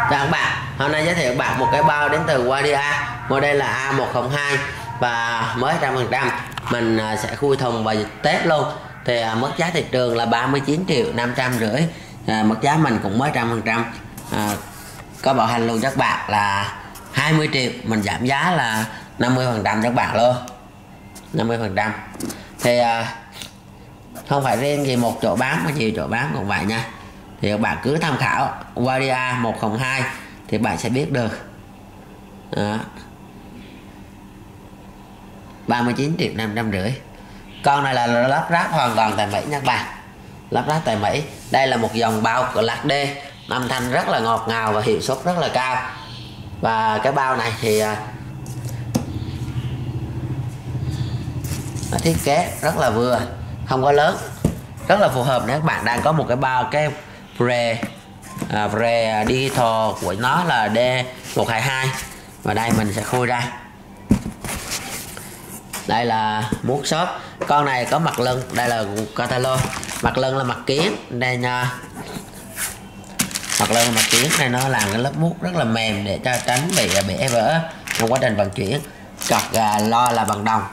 Chào các bạn, hôm nay giới thiệu các bạn một cái bao đến từ Wardia, model là A102 và mới 100%. Mình sẽ khui thùng vào dịp Tết luôn. Thì mức giá thị trường là 39.550.000. Mức giá mình cũng mới 100%. Có bảo hành luôn cho các bạn là 20 triệu, mình giảm giá là 50% cho các bạn luôn. 50%. Thì không phải riêng gì một chỗ bán mà nhiều chỗ bán cũng vậy nha. Thì các bạn cứ tham khảo Wardia 102 thì bạn sẽ biết được. Đó. 39.550.000. Con này là lắp ráp hoàn toàn tại Mỹ nha các bạn. Lắp ráp tại Mỹ. Đây là một dòng bao của Lạc D, âm thanh rất là ngọt ngào và hiệu suất rất là cao. Và cái bao này thì nó thiết kế rất là vừa, không có lớn, rất là phù hợp nếu các bạn đang có một cái bao cái Pre Digital của nó là D122. Và đây mình sẽ khui ra. Đây là mút xốp. Con này có mặt lưng, đây là catalog. Mặt lưng là mặt kiến, đây nha. Mặt lưng là mặt kiến, này nó làm cái lớp mút rất là mềm để cho tránh bị bể vỡ trong quá trình vận chuyển. Cọc lo là bằng đồng.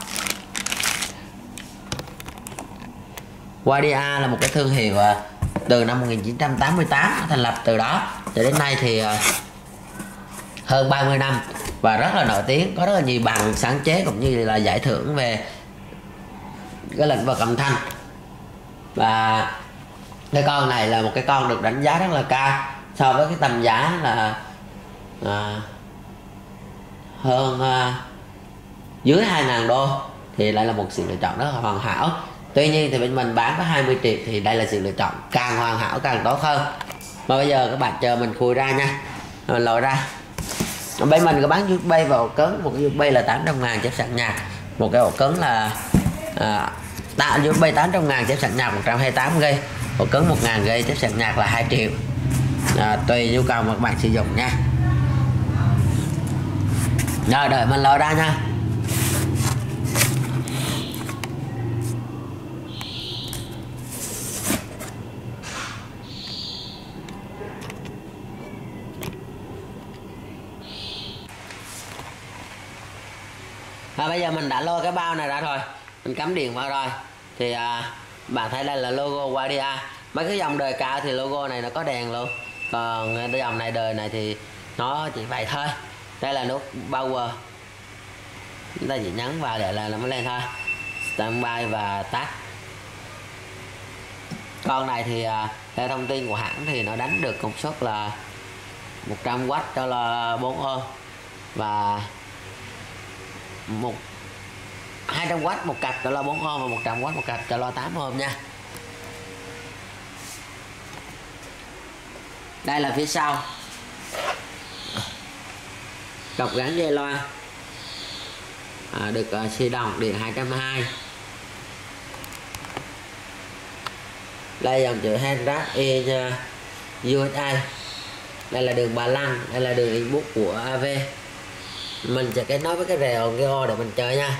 Wardia là một cái thương hiệu từ năm 1988 thành lập từ đó cho đến nay thì hơn 30 năm và rất là nổi tiếng, có rất là nhiều bằng sáng chế cũng như là giải thưởng về cái lĩnh vực âm thanh. Và cái con này là một cái con được đánh giá rất là cao so với cái tầm giá là hơn dưới 2.000 đô, thì đây là một sự lựa chọn rất là hoàn hảo. Tuy nhiên thì bên mình bán có 20 triệu thì đây là sự lựa chọn càng hoàn hảo càng tốt hơn. Và bây giờ các bạn chờ mình khui ra nha. Mình lội ra. Bên mình có bán USB và ổ cứng. Một cái USB là 800.000 chép sạc nhạc. Một cái ổ cứng là USB 800.000 chép sạc nhạc 128GB. Ổ cứng 1.000GB chép sạc nhạc là 2 triệu. Tùy nhu cầu mà các bạn sử dụng nha. Rồi đợi mình lội ra nha. Bây giờ mình đã lôi cái bao này ra rồi, mình cắm điện vào rồi. Thì bạn thấy đây là logo Wardia. Mấy cái dòng đời cao thì logo này nó có đèn luôn. Còn cái dòng này đời này thì nó chỉ vậy thôi. Đây là nút power, chúng ta chỉ nhấn vào để là nó mới lên thôi. Standby và tắt. Con này thì theo thông tin của hãng thì nó đánh được công suất là 100W cho là 4 ohm và 200W một cặp cho lo 4 ohm và 100W một cặp cho lo 8 ohm nha. Đây là phía sau. Cọc gắn dây loa được xi đồng điện 220. Đây dòng chữ Handrack USA. Đây là đường bà lăng, đây là đường input của AV. Mình sẽ kết nối với cái rèo Geo để mình chơi nha.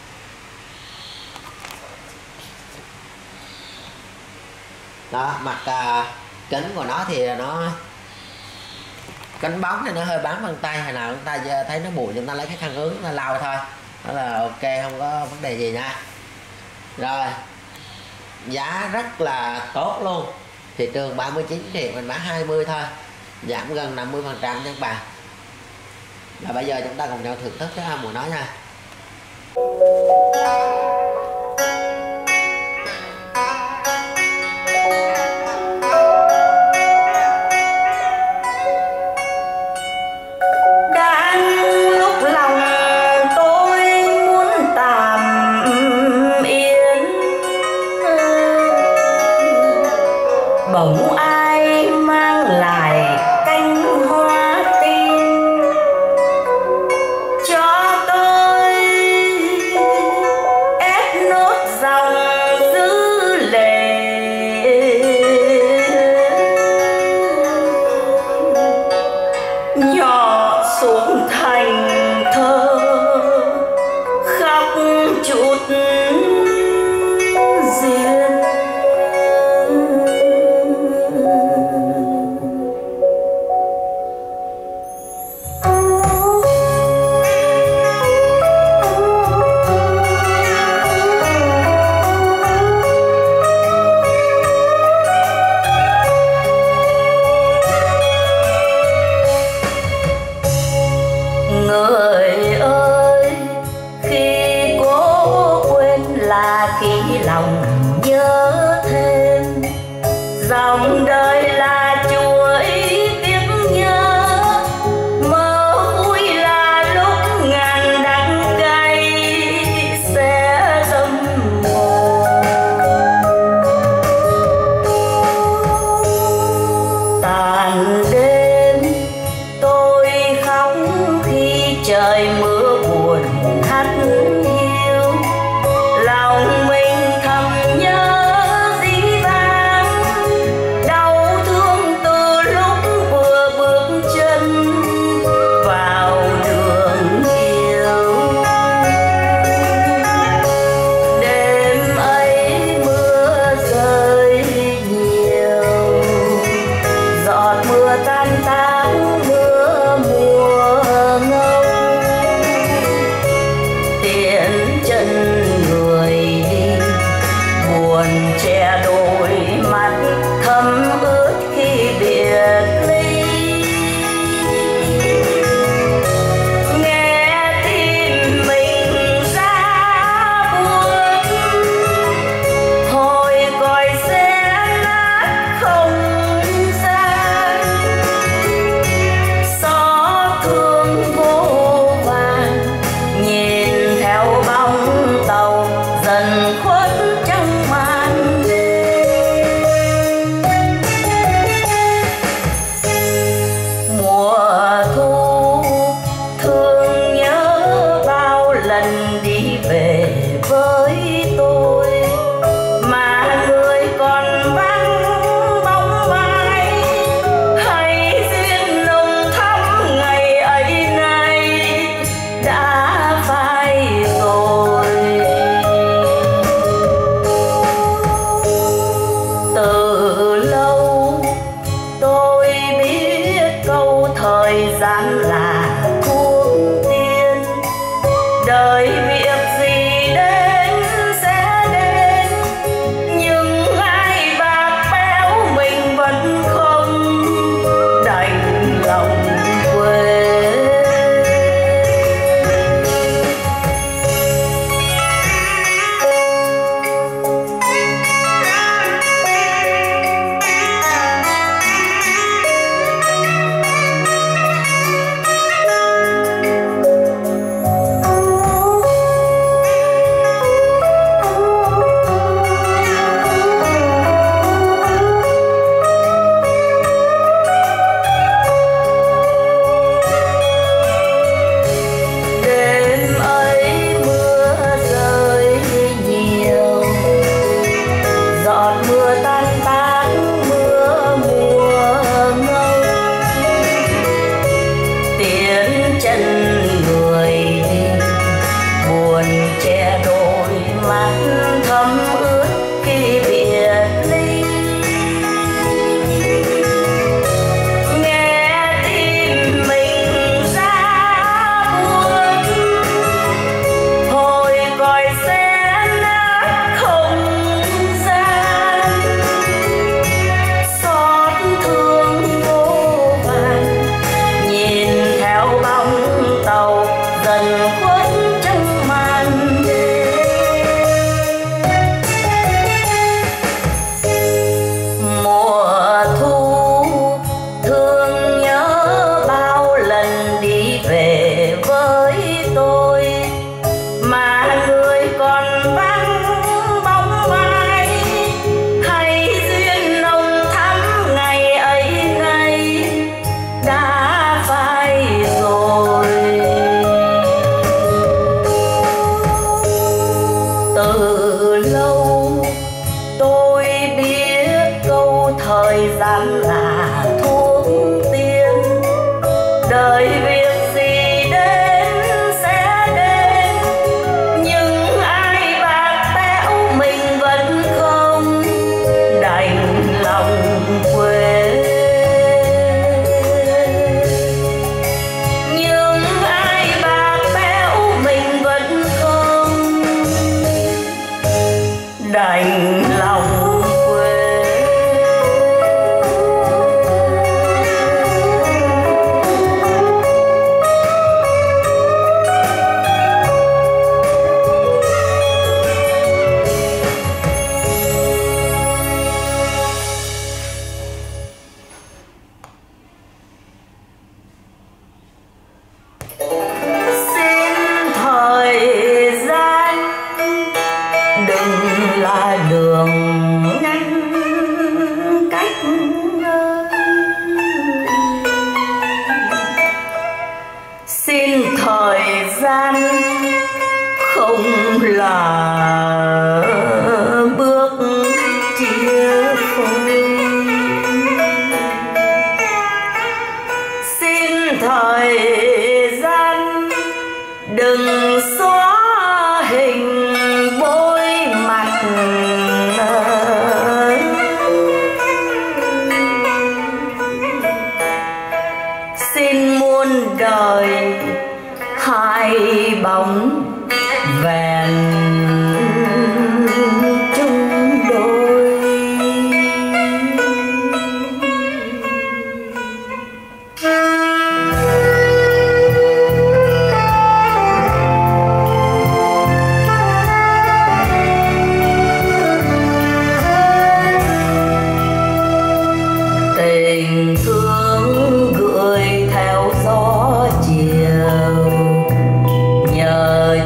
Đó, mặt kính của nó thì nó cánh bóng thì nó hơi bám vân tay, hồi nào chúng ta thấy nó bụi chúng ta lấy cái khăn ướt nó lau thôi. Đó là ok, không có vấn đề gì nha. Rồi, giá rất là tốt luôn. Thị trường 39 triệu mình bán 20 thôi, giảm gần 50% nha các bạn. Và bây giờ chúng ta cùng nhau thưởng thức cái âm của nó nha. Bỗng ai mang lại cánh hoa tim cho tôi, ép nốt dòng dư lệ nhỏ xuống thành thơ khóc chút duyên. gian là thuốc tiên, đời việc gì đến sẽ đến, nhưng ai bạc béo mình vẫn không đành lòng quên. Thời gian là thuốc tiên, đời việc gì đến sẽ đến, nhưng ai bạc béo mình vẫn không đành lòng quên. Nhưng ai bạc béo mình vẫn không đành lòng. Là đường ngăn cách, xin thời gian không là bước chia phôi, xin thời gian đừng xóa hình bôi mặt. Xin muôn đời hai bóng vẹn chung đôi. Tình thương gửi theo gió chiều, nhờ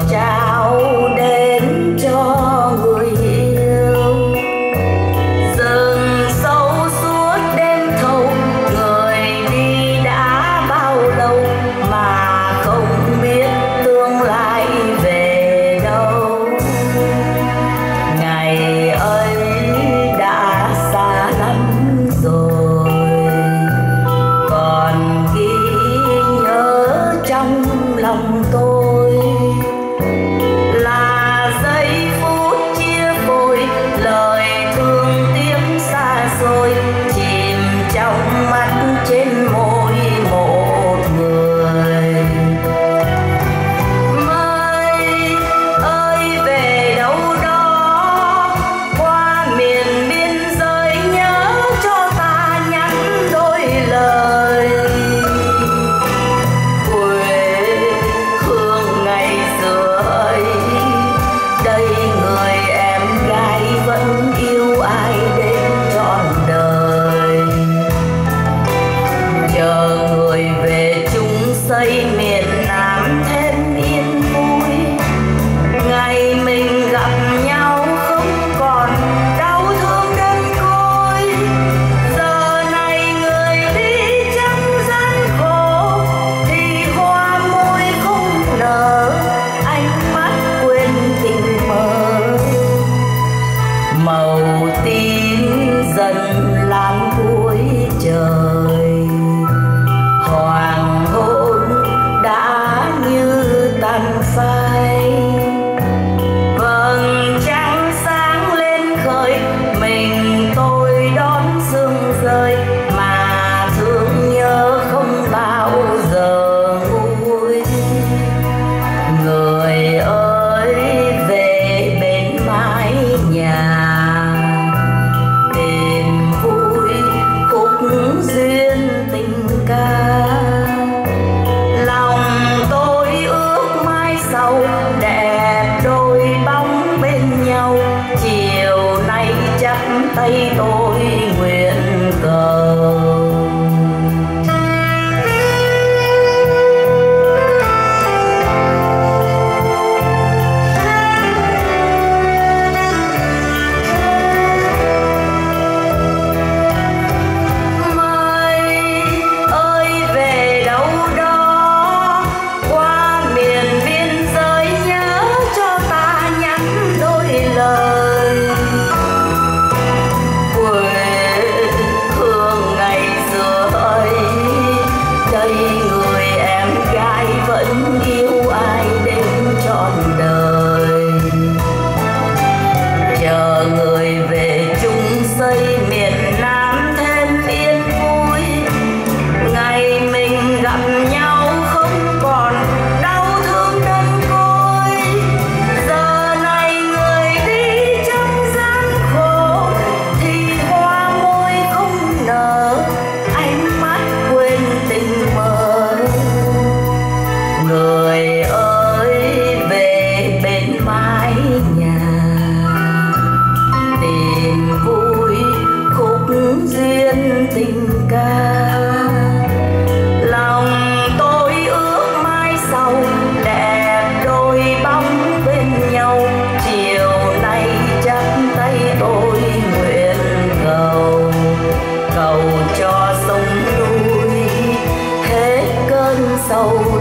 xây miền Nam thêm yên vui. Ngày mình gặp nhau không còn đau thương đơn côi. Giờ này người đi trong gian khổ thì hoa môi không nở, ánh mắt quên tình mơ. Màu tím dần lan cuối trời, hoàng hôn đã như tàn phai. Vầng trăng sáng lên khơi, mình tôi đón sương rơi, mà thương nhớ không bao giờ nguôi. Người ơi về bên mái nhà, tìm vui khúc duyên tình ca. Lòng tôi ước mai sau đẹp đôi bóng bên nhau. Chiều nay chắc tay tôi nguyện cầu. Người ơi về bên mái nhà, tìm vui khúc duyên tình ca. Lòng tôi ước mai sau đẹp đôi bóng bên nhau. Chiều nay chắc tay tôi nguyện cầu, cầu cho sông núi hết cơn sầu.